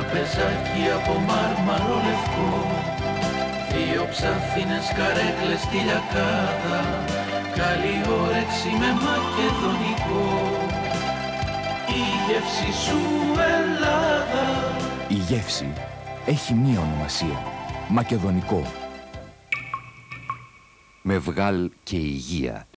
τραπεζάκι από μάρμαρο λευκό, δύο ψαθίνες καρέκλες στη λιακάδα, καλή όρεξη με μακεδονικό, η γεύση σου Ελλάδα. Η γεύση έχει μία ονομασία, μακεδονικό. Με βγάλ και υγεία.